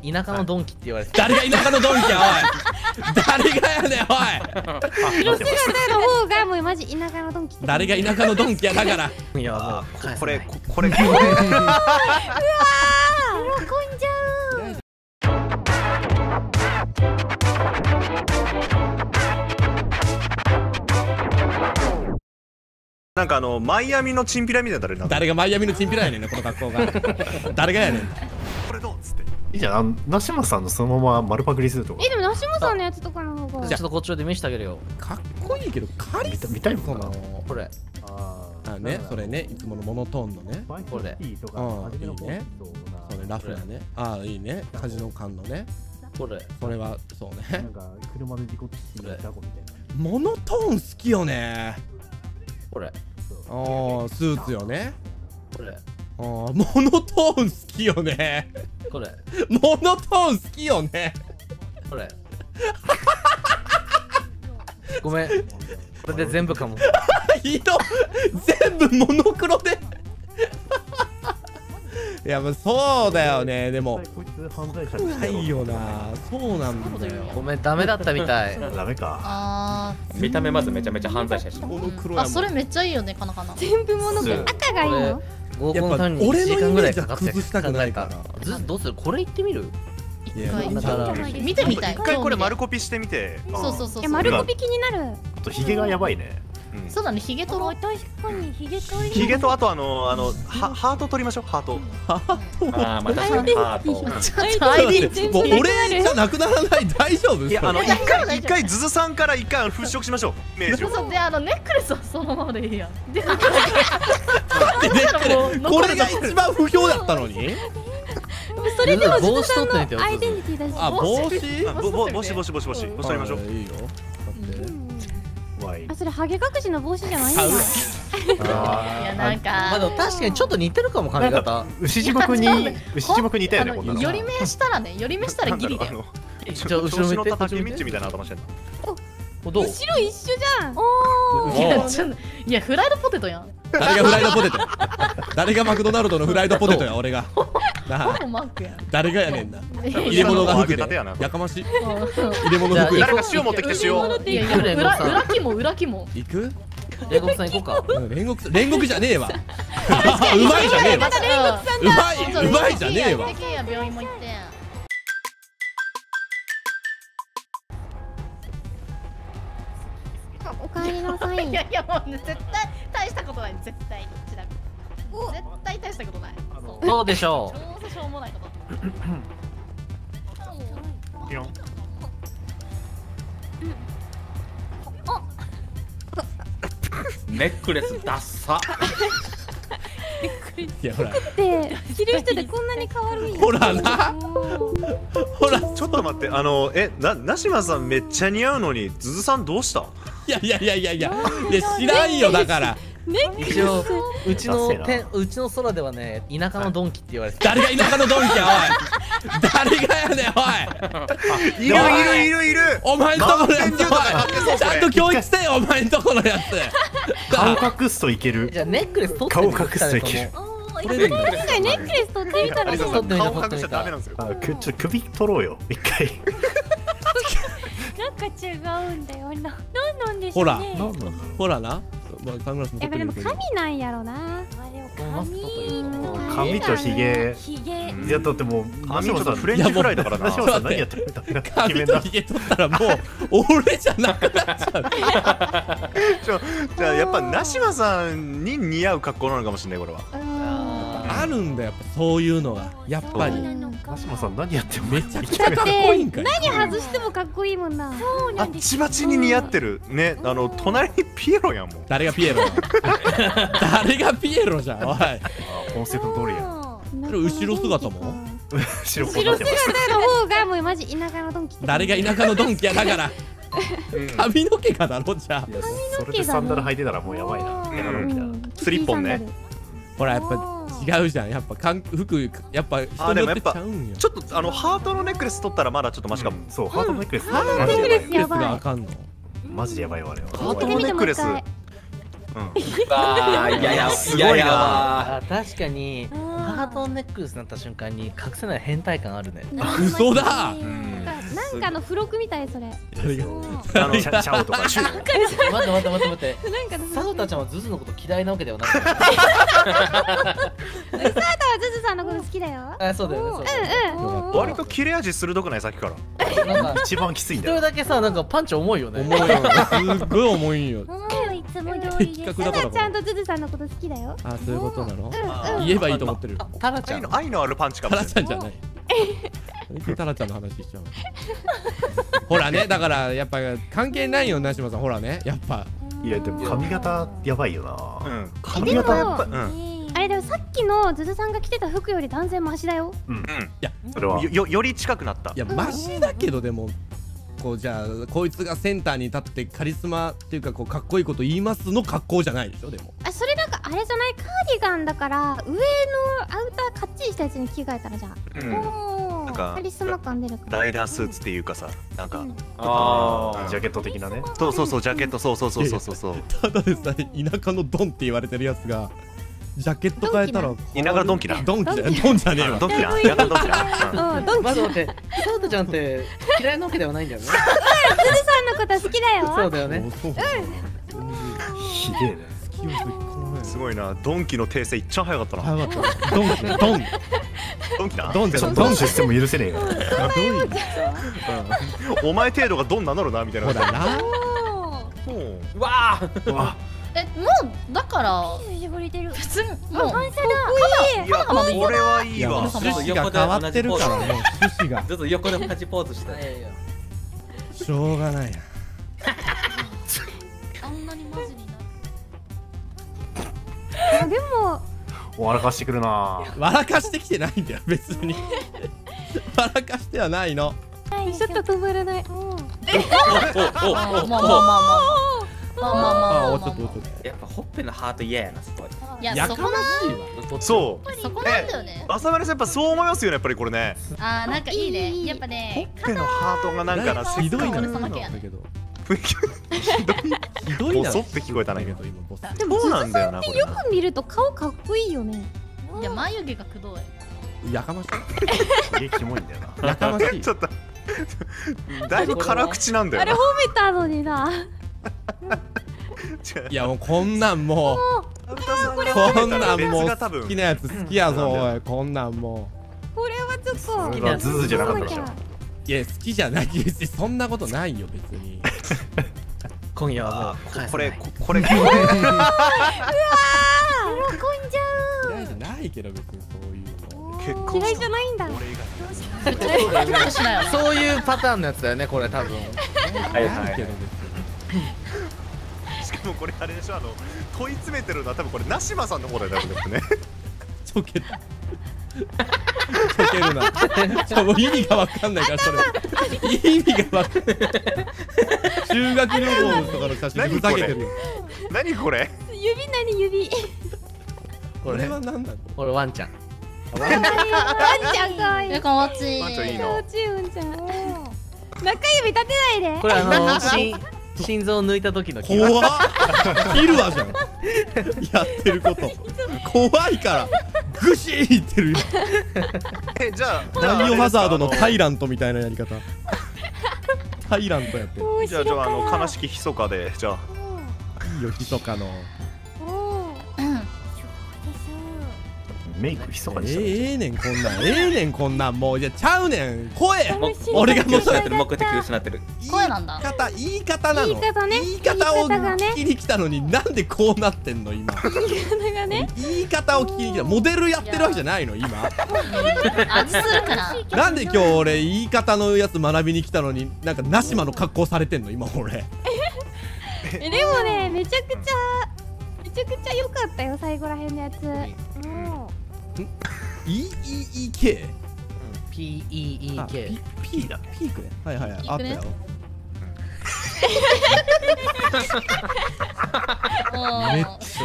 田舎のドンキって言われて。 誰が田舎のドンキやおい。誰がやねんおい。 広瀬の方がもうマジ田舎のドンキ。 誰が田舎のドンキやだから。 いやもうこれうわー喜んじゃう。 なんかマイアミのチンピラみたいな誰なんだ。 誰がマイアミのチンピラやねんなこの格好が。誰がやねん。 これどうっつって。 いいじゃん、ナシマさんのそのまま丸パクリするとか。 でもナシモさんのやつとかの方が。 ちょっとこっちで見せてあげるよ。 かっこいいけどカリス見たいもんな。 これ。 あね、それね、いつものモノトーンのね。 これ。 いいね。それラフなね。ああいいね。カジノ感のね。 これ。 それはそうね。 なんか車で事故って死んだ子みたいな。 モノトーン好きよね。 これ。 ああスーツよね。 これ。 ああモノトーン好きよね。 これ。 モノトーン好きよね。 これ。ごめん。これで全部かも。 色全部モノクロで。いやもうそうだよね。でもこいつ犯罪者ないよな。そうなんだよ。 ごめんダメだったみたい。 ダメか。 あ見た目まずめちゃめちゃ犯罪者やし。 モノクローあ、 やもん。 それめっちゃいいよね、かなかな。 全部ものが赤がいいの。 合コンのために1時間ぐらいかかって考えた。どうする？これ言ってみる？ 一回だから見てみたい。 一回これ丸コピしてみて。 そうそうそう。 いや丸コピ気になる。 あとヒゲがやばいね。 そうだね、ヒゲ取ろう。 確かにヒゲとヒゲとあとハート取りましょう。ハート。 ああ、まあ確かにハート。 もう俺じゃなくならない大丈夫？ いや一回ズズさんから一回払拭しましょう。イメージを。 そうで、ネックレスはそのままでいいやん。で、 これが一番不評だったのに。 それでも帽子ずさんの取ってみてよ。 アイデンティティだし。 あ帽子？ 帽子取りましょう。 いいよ。 あ、それハゲ隠しの帽子じゃないんだ。 いやなんか。 まあでも確かにちょっと似てるかも髪型。 牛地獄にいたよね。こんなの。 寄り目したらね、寄り目したらギリだよ。 じゃあ後ろの見て。 叩き道みたいな頭してんの。 どう？ 後ろ一緒じゃん。 いやフライドポテトやん。 誰がフライドポテト？誰がマクドナルドのフライドポテトや俺が。なあほぼマックやん。 誰がやねんな。入れ物が服で。やかましい。入れ物服や。 誰か塩持ってきて塩。 いや裏肝。 行く？ 煉獄さん行こうか。 煉獄じゃねえわ。うまいじゃねえわ。うまいじゃねえわ。 病院も行って。 おかえりなさい。 いやもう絶対大したことない。絶対どちらも。絶対大したことない。 どうでしょう。 どうせしょうもないこと。 ネックレスダッサ。 いやほら。 で着る人でこんなに変わるんや。 ほらな。ほらちょっと待ってナシマさんめっちゃ似合うのにズズさんどうした？ いや知らんよだから。 一応うちの空ではね田舎のドンキって言われて。 誰が田舎のドンキやおい。誰がやねんおい。 いる。 お前んとこのやつおい。ちゃんと教育してよお前んとこのやつ。 顔隠すといける。 じゃあネックレス取って顔みる。 隠すといける。 確かにネックレス取ってみたらそう。 取ってみた顔隠しちゃダメなんですよ。 ちょっと首取ろうよ一回。 なんか違うんだよ。なんなんでしょほらうね。 ほらな。サングラスもやっぱでも取ってみるけど。 髪なんやろな。 髪とヒゲ。 ヒゲ。 いやだってもう髪ちょっとフレンチフライだからな。 ナシマさん何やってるんだ。 髪とヒゲ取ったらもう俺じゃなくなっちゃう。 じゃあやっぱナシマさんに似合う格好なのかもしれないこれは。 あるんだよやっぱそういうのがやっぱり。 ナシマさん何やってもめちゃくちゃかっこいいんかい。 何外してもかっこいいもんな。そうバッチバチに似合ってるね。隣にピエロやんもん。 誰がピエロや。誰がピエロじゃんおい。 コンセプト通りや。 後ろ姿も？ 後ろ姿の方がもうマジ田舎のドンキ。 誰が田舎のドンキやだから。髪の毛がだろじゃあ。 それでサンダル履いてたらもうやばいな。 スリッポンね。 ほらやっぱ違うじゃん。やっぱ服やっぱ人によってちゃうんよ。 ちょっとハートのネックレス取ったらまだちょっとマシかも。 そうハートのネックレス。 ハートのネックレスやばい。 があかんの。 マジでやばいわあれは。 ハートのネックレスあーいやいやすごいな。 いやわあ、確かにハートネックレスになった瞬間に隠せない変態感あるね。 嘘だ。 なんかの付録みたいそれ。 誰がシャオとかシュ待って。 なんかのサウタちゃんはズズのこと嫌いなわけではない。 サータはズズさんのこと好きだよ。 あ、そうだよね。 割と切れ味鋭くないさっきから。 なんか一番きついん一だよ。 人だけさ、なんかパンチ重いよね。 重いよ。すっごい重いんよ。 いつも通りで。 的確だからちゃんとズズさんのこと好きだよ。 あ、そういうことなの。言えばいいと思ってる。 タラちゃん。 愛のあるパンチかもタラしれない。 ちゃんじゃない。タラちゃんの話しちゃう。ほらね、だからやっぱ関係ないよなしまさん。ほらね、やっぱ。 いやでも髪型やばいよな。髪でも型やっぱあれでもさっきのズズさんが着てた服より断然マシだよ。 いや、 それはより近くなった。 いやマシだけどでも。こうじゃあこいつがセンターに立ってカリスマっていうかこうかっこいいこと言いますの格好じゃないでしょでも。 あ、それなんかあれじゃない、カーディガンだから上のアウターかっちりしたやつに着替えたらじゃあなんかカリスマ感出るからライダースーツっていうかさ、なんかあジャケット的なね。 そうジャケット、そうただでさえ田舎のドンって言われてるやつがジャケット変えたら田舎のドンキだ。 ドンじゃねえわ。 ドンキだ。田舎のドンキだ。 ドンキ。 まず待って、サウタちゃんって嫌いなわけではないんだよね。 ズズさんのこと好きだよ。 そうだよね。 ひでえね。 すごいな。ドンキの訂正いっちゃ早かったな。 早かった。ドンキだ。 ドンじゃん。 ドンシステム許せねえから。 お前程度がドン名乗るなみたいな。 ほらな。 ーわーわもうだから絞れてる。 普通にもう反射だ。 いやこれはいいわ。 趣旨が変わってるからもう趣旨がずっと横で同じポーズしてしょうがないや。 あんなにマジになでも笑かしてくるな。 笑かしてきてないんだよ別に。笑かしてはないの。 ちょっと止まらない。 あ、ちょっとやっぱほっぺのハート嫌やなすごい。 いややかましいわ。 そうそこなんだよね。 浅村さんやっぱそう思いますよねやっぱりこれね。 あーなんかいいね。やっぱね手のハートがなんかなひどいな。 俺様系やねだけどひどいな。 ボソって聞こえたね。 今ボス。 でもそうなんだよなこれよく見ると顔かっこいいよね。 いや眉毛がくどい。 やかましすげえキモいんだよな。 い。やかましいち。ょっとだいぶ辛口なんだよな。 あれ褒めたのにな。 いやもうこんなんもうこんなんもう好きなやつ好きやぞおい。こんなんもこれはちょっとこれはズズじゃなかったでしょ。 う。いや好きじゃない別にそんなことないよ別に。 今夜はもうこれ喜んじゃ嫌いじゃないけど別にそういうの。 結う。嫌いじゃないんだ。 そういうパターンのやつだよねこれ多分。 はいないけど別に。 しかもこれあれでしょ問い詰めてるのは多分これナシマさんの方だよね。 ちょけた。ちょけるな。もう意味がわかんないからそれ。意味がわかんない。修学旅行とかの写真でふざけてるよ。 何これ。 指何指。 これは何なの？ これワンちゃん。 ワンちゃんかわいい。 かわちい。 ワンちゃんいいな。 かわちいワンちゃん。中指立てないで。 これ心臓抜いた時の怖っ。キルアじゃん。やってること怖いからグシーいってるよ。 じゃあバイオハザードのタイラントみたいなやり方。タイラントやってる。 じゃあ悲しき密かでじゃあいいよひそかの。 メイクひそかにしたね。 ええねんこんなん。ええねんこんなんもうじゃちゃうねん声。 俺が失ってる目的失ってる。 声なんだ。 言い方なの。 言い方ね。 言い方を言い方がね聞きに来たのになんでこうなってんの今。言い方を聞きに来た。モデルやってるわけじゃないの今。 味するかな。 なんで今日俺言い方のやつ学びに来たのになんかナシマの格好されてんの今俺。 でもねめちゃくちゃ良かったよ最後らへんのやつ。 EEK PEEK P だ。ピークね。はいはいはいあったよ。めっち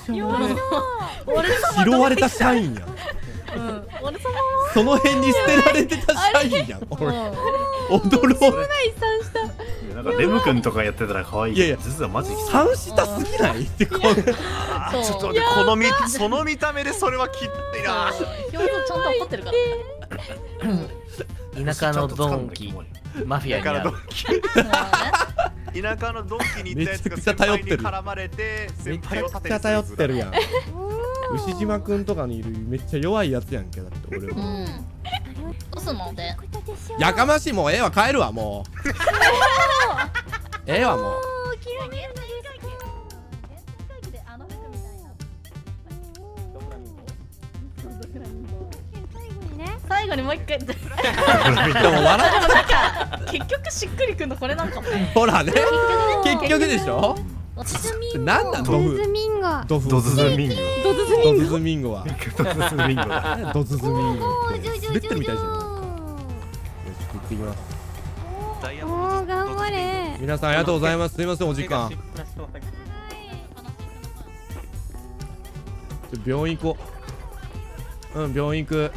ゃ拾われた社員やん。その辺に捨てられてた社員やん俺。驚い第三した。 なんかレム君とかやってたら可愛い。 いやいや実はマジで三下すぎないってこんちょっと待ってその見た目でそれはきついな。 表情ちゃんと怒ってるから田舎のドンキマフィアになる。 田舎のドンキに行ったやつがめちゃくちゃ頼ってる先輩に絡まれてめち先輩をゃくちゃ頼ってるやん。牛島くんとかにいるめっちゃ弱いやつやんけだって俺も。 うんどうすんのでやかましい、もうええわ、帰るわもう。ええわもう。 最後にもう一回でもでも笑なんか結局しっくりくんのこれなんかもうほらね、結局でしょ。なんなんドフズミンゴドフドズズミング。 ドズズミンドズズミンゴはドズズミングだ。 ドズズミンゴってゴ滑ってるみたいじゃん。よし行ってきます。 おー頑張れ。 皆さんありがとうございます。すいませんお時間。病院行こう。うん、病院行く。